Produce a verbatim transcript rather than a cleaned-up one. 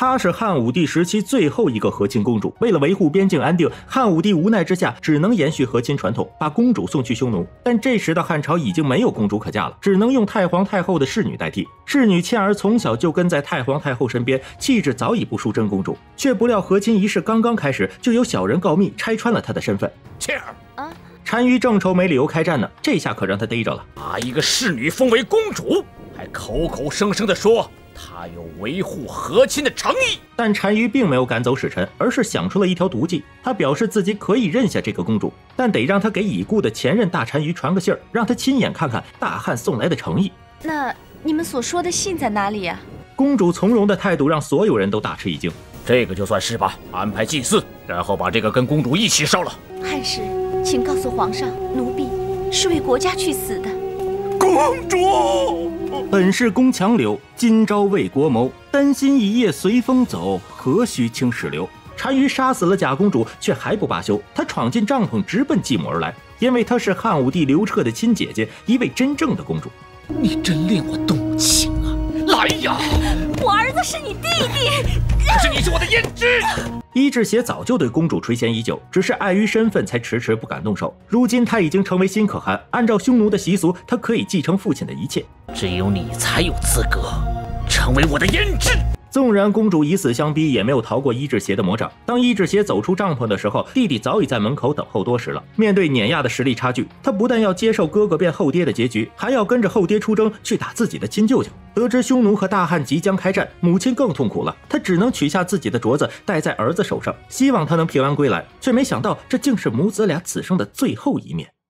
她是汉武帝时期最后一个和亲公主，为了维护边境安定，汉武帝无奈之下只能延续和亲传统，把公主送去匈奴。但这时的汉朝已经没有公主可嫁了，只能用太皇太后的侍女代替。侍女倩儿从小就跟在太皇太后身边，气质早已不输真公主。却不料和亲仪式刚刚开始，就有小人告密，拆穿了她的身份。 倩儿啊！ 单于正愁没理由开战呢，这下可让他逮着了。 把一个侍女封为公主，还口口声声地说他有维护和亲的诚意。 但单于并没有赶走使臣，而是想出了一条毒计。他表示自己可以认下这个公主，但得让他给已故的前任大单于传个信儿，让他亲眼看看大汉送来的诚意。 那你们所说的信在哪里呀？ 公主从容的态度让所有人都大吃一惊。 这个就算是吧，安排祭祀，然后把这个跟公主一起烧了。 汉使，请告诉皇上，奴婢是为国家去死的。 公主， 本是宫强柳，今朝为国谋。担心一夜随风走，何须青史留。单于杀死了假公主，却还不罢休，他闯进帐篷，直奔继母而来，因为她是汉武帝刘彻的亲姐姐，一位真正的公主。 你真令我动情啊！来呀！ 我儿子是你弟弟， 可是你是我的胭脂。 伊稚邪早就对公主垂涎已久，只是碍于身份才迟迟不敢动手。如今他已经成为新可汗，按照匈奴的习俗，他可以继承父亲的一切。 只有你才有资格成为我的胭脂。 纵然公主以死相逼，也没有逃过伊稚邪的魔掌。当伊稚邪走出帐篷的时候，弟弟早已在门口等候多时了。面对碾压的实力差距，他不但要接受哥哥变后爹的结局，还要跟着后爹出征去打自己的亲舅舅。得知匈奴和大汉即将开战，母亲更痛苦了，她只能取下自己的镯子戴在儿子手上，希望他能平安归来，却没想到这竟是母子俩此生的最后一面。